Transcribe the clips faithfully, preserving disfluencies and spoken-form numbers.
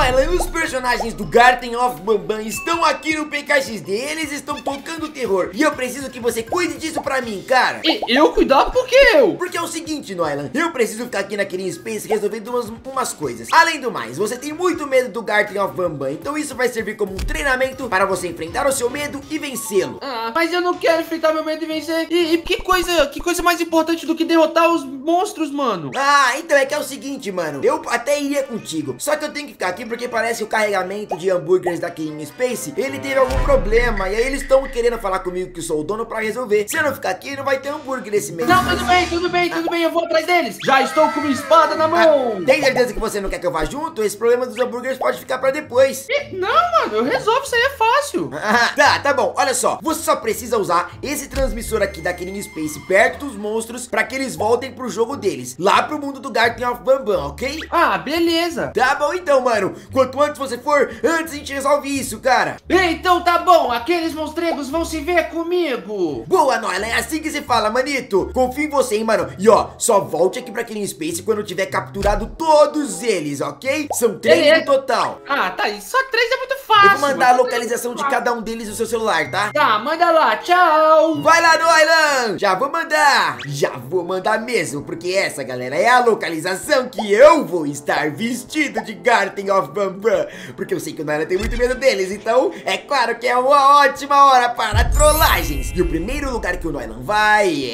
Noylan, os personagens do Garten of Banban estão aqui no P K X D. Eles estão tocando terror. E eu preciso que você cuide disso pra mim, cara. E eu cuidar? Por que eu? Porque é o seguinte, Noylan, eu preciso ficar aqui naquele Space resolvendo umas, umas coisas. Além do mais, você tem muito medo do Garten of Banban, então isso vai servir como um treinamento para você enfrentar o seu medo e vencê-lo. Ah, mas eu não quero enfrentar meu medo e vencer. E, e que coisa, que coisa mais importante do que derrotar os monstros, mano? Ah, então é que é o seguinte, mano, eu até iria contigo, só que eu tenho que ficar aqui porque parece que o carregamento de hambúrgueres daqui em Space, ele teve algum problema, e aí eles estão querendo falar comigo que eu sou o dono pra resolver. Se eu não ficar aqui, não vai ter hambúrguer nesse mês. Não, tudo bem, tudo bem, tudo bem, eu vou atrás deles. Já estou com uma espada na mão. Ah, tem certeza que você não quer que eu vá junto? Esse problema dos hambúrgueres pode ficar pra depois. E, não, mano, eu resolvo, isso aí é fácil. Ah, tá, tá bom, olha só, você só precisa usar esse transmissor aqui da Killing Space perto dos monstros pra que eles voltem pro jogo deles, lá pro mundo do Garten of Banban, ok? Ah, beleza. Tá bom então, mano, quanto antes você for, antes a gente resolve isso, cara. Então tá bom, aqueles monstregos vão se ver comigo. Boa, Noylan, é assim que se fala, manito. Confio em você, hein, mano. E ó, só volte aqui pra Killing Space quando tiver capturado todos eles, ok? São três Beleza. no total. Ah, tá, e só três é muito fácil. Eu vou mandar a mano. localização de cada um deles no seu celular, tá? Tá, manda lá, tchau. Vai lá, Noylan! Já vou mandar! Já vou mandar mesmo, porque essa, galera, é a localização que eu vou estar vestido de Garten of Banban. Porque eu sei que o Noylan tem muito medo deles, então é claro que é uma ótima hora para trollagens. E o primeiro lugar que o Noylan vai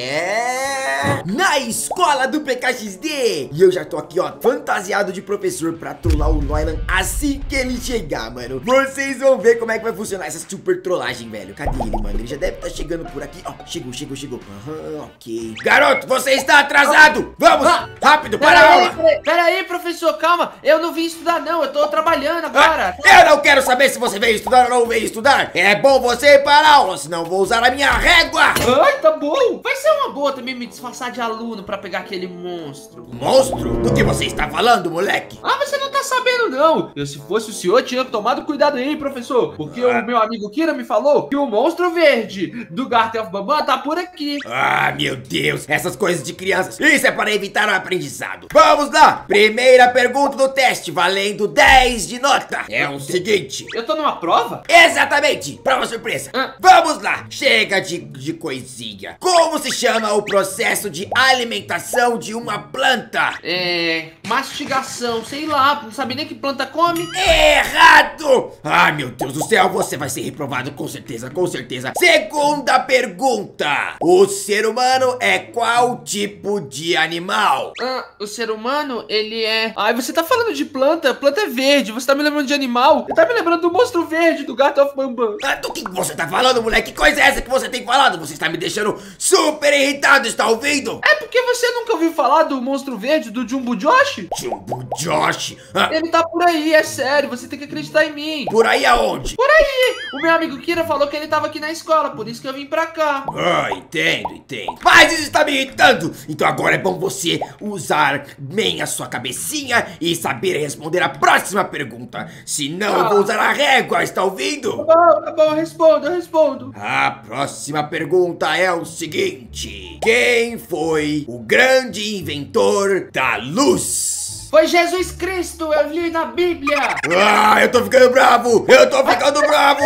é... na escola do P K X D! E eu já tô aqui, ó, fantasiado de professor pra trollar o Noylan assim que ele chegar, mano. Vocês vão ver como é que vai funcionar essa super trollagem, velho. Cadê ele, mano? Ele já deve estar chegando por aqui. Ó, chegou, chegou, chegou. Aham, ok. Garoto, você está atrasado! Vamos! Ah, rápido, para Pera a aí, aula! pera aí, pera aí, professor, calma. Eu não vim estudar, não. Eu tô trabalhando agora. Ah, eu não quero saber se você veio estudar ou não veio estudar. É bom você ir para a aula, senão eu vou usar a minha régua. Ai, tá bom. Vai ser uma boa também me disfarçar de aluno pra pegar aquele monstro. Monstro? Do que você está falando, moleque? Ah, você não tá sabendo, não. Eu, se fosse o senhor, tinha tomado cuidado aí, professor. Porque Ah. o meu amigo Kira me falou que o monstro verde do Garten of Banban tá por aqui. Ah, meu Deus, essas coisas de crianças. Isso é para evitar o aprendizado. Vamos lá, primeira pergunta do teste, valendo dez de nota. É o seguinte... Eu tô numa prova? Exatamente, prova surpresa. Ah. Vamos lá, chega de, de coisinha. Como se chama o processo de alimentação de uma planta? É... mastigação, sei lá. Não sabe nem que planta come. Errado! Ai, meu Deus do céu, você vai ser reprovado com certeza, com certeza. Segunda pergunta. O ser humano é qual tipo de animal? Ah, o ser humano, ele é... Ai, você tá falando de planta? Planta é verde. Você tá me lembrando de animal? Você tá me lembrando do monstro verde do Garten of Banban. Ah, do que você tá falando, moleque? Que coisa é essa que você tem falado? Você está me deixando super irritado, está ouvindo? É porque você nunca ouviu falar do monstro verde do Jumbo Josh? Jumbo Josh? Ah, Ele tá por aí, é sério. Você tem que acreditar em mim. por aí aonde? Por aí. O meu amigo Kira falou que ele tava aqui na escola, por isso que eu vim pra cá. Ah, entendo, entendo. Mas isso está me irritando. Então agora é bom você usar bem a sua cabecinha e saber responder a próxima pergunta. Senão eu vou usar a régua, está ouvindo? Tá bom, tá bom, eu respondo, eu respondo. A próxima pergunta é o seguinte: quem foi o grande inventor da luz? Foi Jesus Cristo, eu li na Bíblia. Ah, eu tô ficando bravo! Eu tô ficando bravo!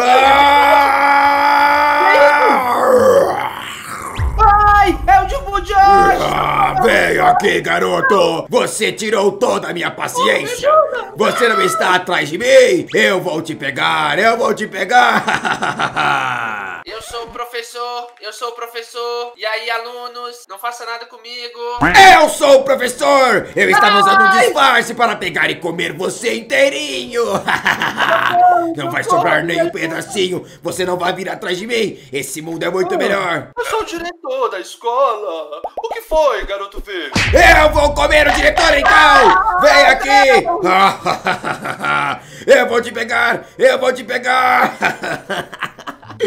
Ah! Ai, é o Jumbo Josh. Ah, vem aqui, garoto! Você tirou toda a minha paciência! Você não está atrás de mim? Eu vou te pegar! Eu vou te pegar! Eu sou o professor, eu sou o professor. E aí, alunos, não faça nada comigo. Eu sou o professor! Eu estava usando um disfarce para pegar e comer você inteirinho! Não vai sobrar nem um pedacinho! Você não vai vir atrás de mim! Esse mundo é muito melhor! Eu sou o diretor da escola. O que foi, garoto verde? Eu vou comer o diretor então! Vem aqui! Eu vou te pegar! Eu vou te pegar!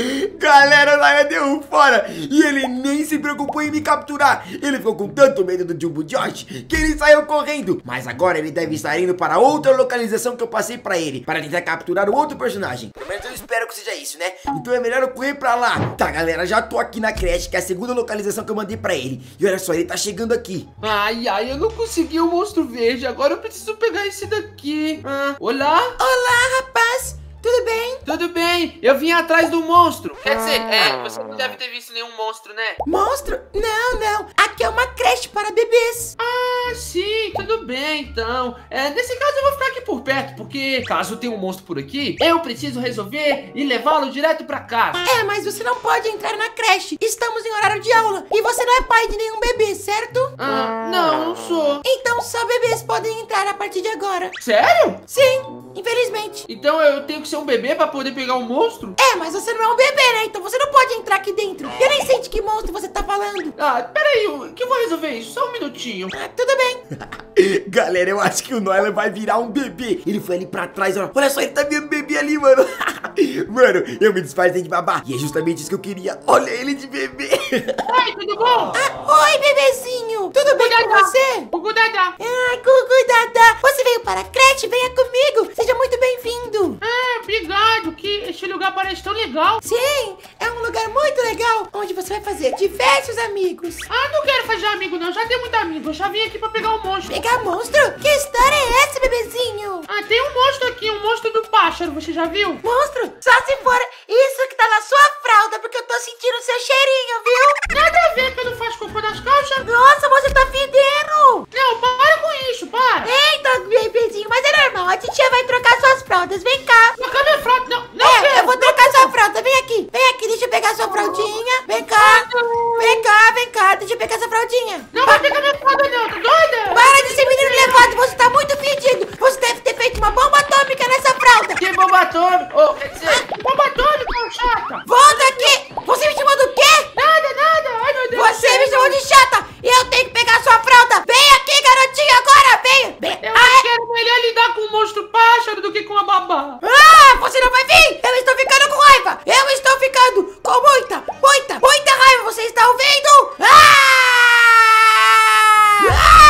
Galera, o Naila deu um fora e ele nem se preocupou em me capturar. Ele ficou com tanto medo do Jumbo Josh que ele saiu correndo. Mas agora ele deve estar indo para outra localização que eu passei pra ele, para tentar capturar o outro personagem. Pelo menos eu espero que seja isso, né? Então é melhor eu correr pra lá. Tá, galera, já tô aqui na creche, que é a segunda localização que eu mandei pra ele. E olha só, ele tá chegando aqui. Ai, ai, eu não consegui o monstro verde. Agora eu preciso pegar esse daqui. Ah, olá? Olá, rapaz. Tudo bem? Tudo bem, eu vim atrás do monstro. Quer dizer, é, você não deve ter visto nenhum monstro, né? Monstro? Não, não. Aqui é uma creche para bebês. Ah, sim, tudo bem, então. É, nesse caso eu vou ficar aqui por perto, porque caso tenha um monstro por aqui, eu preciso resolver e levá-lo direto pra casa. É, mas você não pode entrar na creche. Estamos em horário de aula e você não é pai de nenhum bebê, certo? Ah, não, não sou. Então só bebês podem entrar a partir de agora. Sério? Sim, infelizmente. Então eu tenho que ser um bebê pra poder pegar um monstro? É, mas você não é um bebê, né? Então você não pode entrar aqui dentro. Eu nem sei de que monstro você tá falando. Ah, peraí, eu- que eu vou resolver isso? Só um minutinho. Ah, tudo bem. Galera, eu acho que o Noila vai virar um bebê. Ele foi ali pra trás, ó. Olha só, ele tá vendo bebê ali, mano. Mano, eu me disfarcei de babá. E é justamente isso que eu queria. Olha ele de bebê. Oi, tudo bom? Ah, oi, bebezinho. Tudo bem com você? O Gudadá. Ai, Gugu Dada. Você veio para a creche? Venha comigo. Seja muito bem-vindo. Ah, obrigado, que esse lugar parece tão legal. Sim, é um lugar muito legal, onde você vai fazer diversos amigos. Ah, não quero fazer amigo não, já tenho muito amigo. Eu já vim aqui pra pegar um monstro. Pegar monstro? Que história é essa, bebezinho? Ah, tem um monstro aqui, um monstro do pássaro, você já viu? Monstro? Só se for isso que tá na sua fralda, porque eu tô sentindo seu cheirinho, viu? Nada a ver que eu não faço cocô nas calças. Nossa, você tá fedendo! Não, para com isso, para. Eita, bebezinho, mas é normal, a titia vai trocar suas fraldas, vem cá. Trocar minha fralda, não, não É, quero. eu vou trocar sua fralda, vem aqui. Vem aqui, deixa eu pegar sua fraldinha. Vem cá, vem cá, vem cá, deixa eu pegar sua fraldinha. Não vai pegar minha fralda não, tá doida? Para de ser menino levado, você tá muito fedido. Você deve ter feito uma bomba atômica nessa fralda. Que bomba atômica, oh, quer dizer, bomba atômica, ô chata. Volta aqui! Você me chamou do quê? Nada, nada, ai meu Deus. Você me chamou de chata! E eu tenho que pegar sua fralda! Vem aqui, garotinha, agora! Vem! Vem! Eu Ah, acho que era melhor lidar com um monstro pássaro do que com a babá. ah, você não vai vir! Eu estou ficando com raiva! Eu estou ficando com muita, muita, muita raiva! Você está ouvindo? Ah!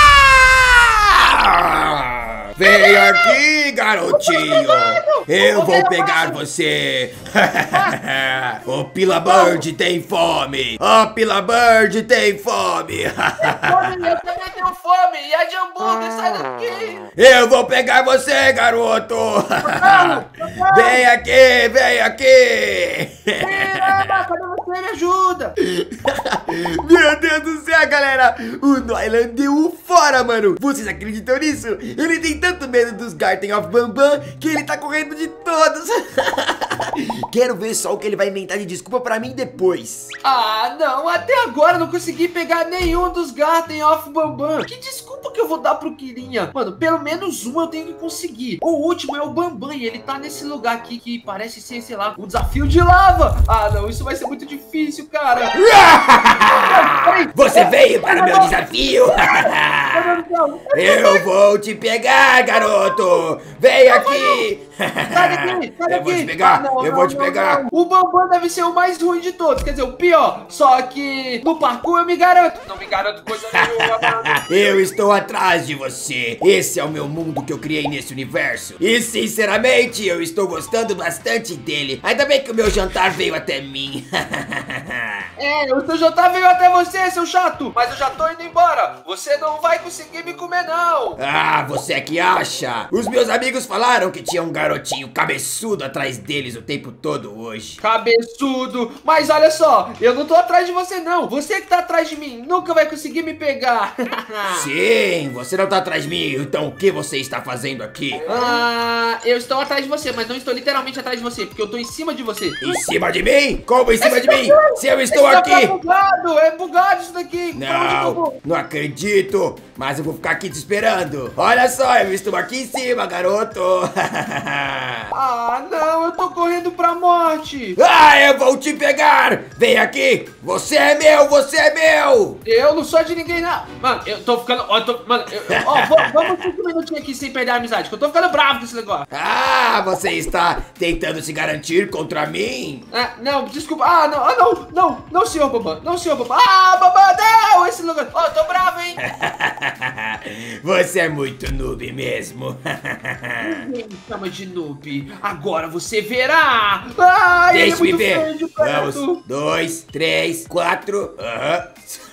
Ah! Vem aqui, garotinho. Eu vou pegar você. O Pila Bird tem fome. O Pila Bird tem fome. Fome, eu também tenho fome. E a de hambúrguer, sai daqui. Eu vou pegar você, garoto. Vem aqui, vem aqui. Caramba, cadê você? Me ajuda. Meu Deus do céu, galera. O Noila deu um fora, mano. Vocês acreditam nisso? Ele tem tanto medo dos Garten of Bambam que ele tá correndo de todos. Quero ver só o que ele vai inventar de desculpa pra mim depois. Ah, não. Até agora eu não consegui pegar nenhum dos Garten of Bambam. Que desculpa que eu vou dar pro Kirinha? Mano, pelo menos um eu tenho que conseguir. O último é o Bambam e ele tá nesse lugar aqui que parece ser, sei lá, um desafio de lava. Ah, não. Isso vai ser muito difícil, cara. Você veio para o meu desafio. Eu vou te pegar, garoto. Vem aqui. Sai daqui, sai daqui. Eu vou te pegar, Ah, não, eu não, vou te não, pegar. não. O Bambam deve ser o mais ruim de todos, quer dizer, o pior. Só que no parkour eu me garanto. Não me garanto coisa nenhuma, mano. Eu estou atrás de você. Esse é o meu mundo que eu criei nesse universo. E sinceramente, eu estou gostando bastante dele. Ainda bem que o meu jantar veio até mim. É, o seu jantar veio até você, seu chato. Mas eu já tô indo embora. Você não vai conseguir me comer, não. Ah, você é que acha? Os meus amigos falaram que tinha um garotinho cabeçudo atrás deles o tempo todo hoje. Cabeçudo. Mas olha só, eu não tô atrás de você, não. Você que tá atrás de mim nunca vai conseguir me pegar. Sim, você não tá atrás de mim, então o que você está fazendo aqui? Ah, eu estou atrás de você, mas não estou literalmente atrás de você, porque eu tô em cima de você. Em cima de mim? Como em cima de mim? Se eu estou Esse aqui! É bugado, é bugado isso daqui. Não, não acredito, mas eu vou ficar aqui te esperando. Olha só, eu estou aqui em cima, garoto. Ah, não, eu tô correndo pra pra morte. Ah, eu vou te pegar! Vem aqui! Você é meu, você é meu! Eu não sou de ninguém, não. Mano, eu tô ficando... Ó, eu tô... Mano, eu... Ó, v- vamos cinco minutinhos aqui sem perder a amizade, que eu tô ficando bravo com esse negócio. Ah, você está tentando se garantir contra mim? Ah, não, desculpa. Ah, não, ah, não, não, não, senhor Bambam, não, senhor Bambam. Ah, Bambam, não, esse lugar. Ó, eu tô bravo, hein. Você é muito noob mesmo. Me chama de noob. Agora você verá. Ah, ele é Deixa-me muito ver. feio de perto. Vamos, dois, três, quatro. Aham.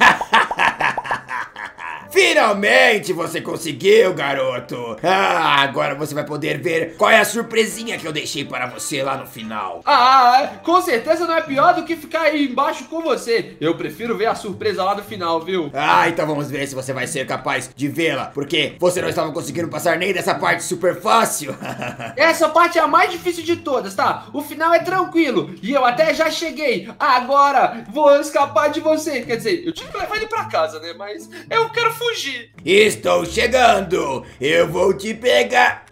Finalmente você conseguiu, garoto! Ah, agora você vai poder ver qual é a surpresinha que eu deixei para você lá no final. Ah, com certeza não é pior do que ficar aí embaixo com você. Eu prefiro ver a surpresa lá no final, viu? Ah, então vamos ver se você vai ser capaz de vê-la, porque você não estava conseguindo passar nem dessa parte super fácil. Essa parte é a mais difícil de todas, tá? O final é tranquilo e eu até já cheguei. Agora vou escapar de você. Quer dizer, eu tinha que levar ele pra casa, né? Mas eu quero fugir. Estou chegando! Eu vou te pegar!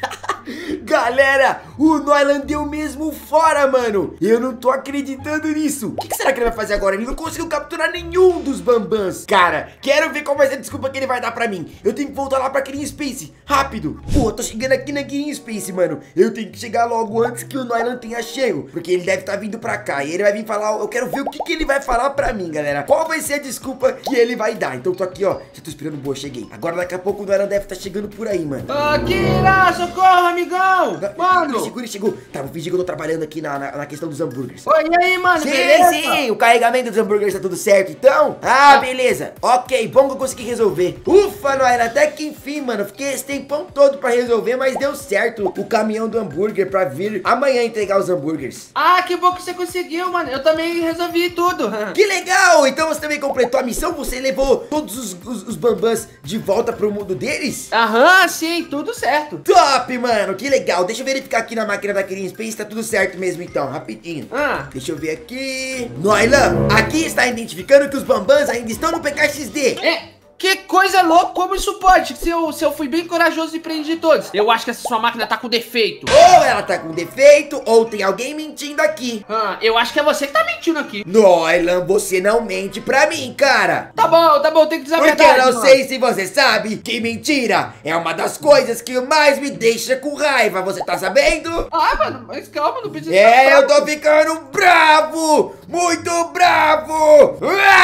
Galera, o Noylan deu mesmo fora, mano. Eu não tô acreditando nisso. O que, que será que ele vai fazer agora? Ele não conseguiu capturar nenhum dos bambans. Cara, quero ver qual vai ser a desculpa que ele vai dar pra mim. Eu tenho que voltar lá pra Green Space, rápido. Pô, tô chegando aqui na Green Space, mano. Eu tenho que chegar logo antes que o Noylan tenha chego, porque ele deve estar tá vindo pra cá. E ele vai vir falar, eu quero ver o que, que ele vai falar pra mim, galera. Qual vai ser a desculpa que ele vai dar? Então tô aqui, ó, já tô esperando, boa, cheguei. Agora daqui a pouco o Noylan deve estar tá chegando por aí, mano. Akira, socorro, amigão. Mano. Chegou, chegou. Tá, vou fingir que eu tô trabalhando aqui na, na, na questão dos hambúrgueres. Oi, e aí, mano, Sim, beleza? sim, o carregamento dos hambúrgueres tá tudo certo, então? Ah, beleza. Ok, bom que eu consegui resolver. Ufa, Noylan, até que enfim, mano. Fiquei esse tempão todo pra resolver, mas deu certo o caminhão do hambúrguer pra vir amanhã entregar os hambúrgueres. Ah, que bom que você conseguiu, mano. Eu também resolvi tudo. Que legal! Então você também completou a missão? Você levou todos os, os, os bambans de volta pro mundo deles? Aham, sim, tudo certo. Top, mano, que legal. Deixa eu verificar aqui na máquina da Green Space, tá tudo certo mesmo então, rapidinho. Ah. Deixa eu ver aqui. Noylan, aqui está identificando que os bambans ainda estão no P K X D. É, que coisa louca, como isso pode? Se eu, se eu fui bem corajoso e prendi todos. Eu acho que essa sua máquina tá com defeito. Ou ela tá com defeito, ou tem alguém mentindo aqui. Ah, eu acho que é você que tá mentindo aqui. Noylan, você não mente pra mim, cara. Tá bom, tá bom, tem que dizer a Porque verdade, eu não mano. sei se você sabe que mentira é uma das coisas que mais me deixa com raiva, você tá sabendo? Ah, mano, mas calma, não precisa É, ficar eu bravo. tô ficando bravo! Muito bravo!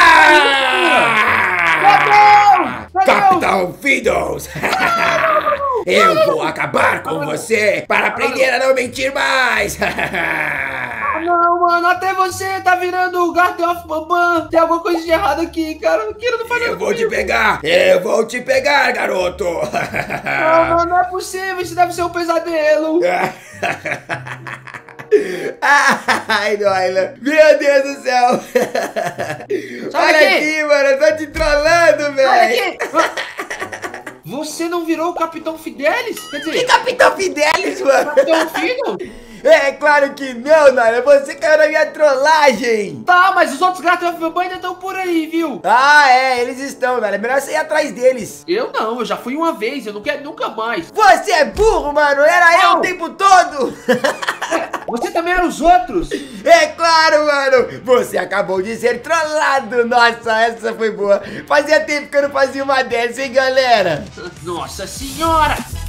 Ah! Meu Deus! Capitão Fiddles! Eu vou acabar com você para aprender a não mentir mais! Não, mano, até você tá virando o Garten of Bambam. Tem alguma coisa de errado aqui, cara. O Kira não faz nada Eu vou te comigo. pegar! Eu vou te pegar, garoto! Não, mano, não é possível. Isso deve ser um pesadelo. Ai, Noylan! Meu Deus do céu! Sai Olha daqui. aqui, mano! Eu tô te trollando, velho! Olha aqui. Você não virou o Capitão Fidelis? Quer Que dizer, Capitão Fidelis, mano! Capitão Fiddle? É claro que não, Noylan! Você caiu na minha trollagem! Tá, mas os outros Garten of Bambam ainda estão por aí, viu? Ah, é, eles estão, Noylan. É melhor você ir atrás deles. Eu não, eu já fui uma vez, eu não quero nunca mais. Você é burro, mano! Era eu Não. o tempo todo! Você também era os outros? É claro, mano! Você acabou de ser trollado! Nossa, essa foi boa! Fazia tempo que eu não fazia uma dessa, hein, galera? Nossa senhora!